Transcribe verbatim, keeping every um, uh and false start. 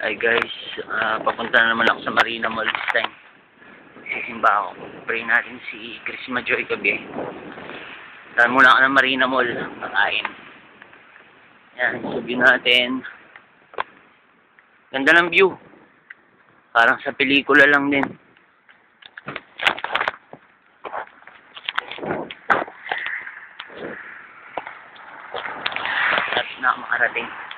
Hi guys, uh, papunta na naman ako sa Marina Mall this time. Sisimba ako. Pray natin si Chris Majoy Gabi. Saan muna ako ng Marina Mall, kakain. Yan, sabihin natin. Ganda ng view. Parang sa pelikula lang din. At na makarating.